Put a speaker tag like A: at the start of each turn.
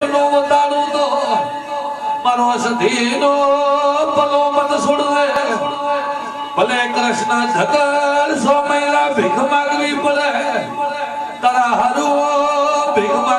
A: बताड़ू तो मारो सधीनो पलो मत छोड़ दे भले कृष्ण झकर सो महिला भीख मांगवी पड़े तारा हरु भीख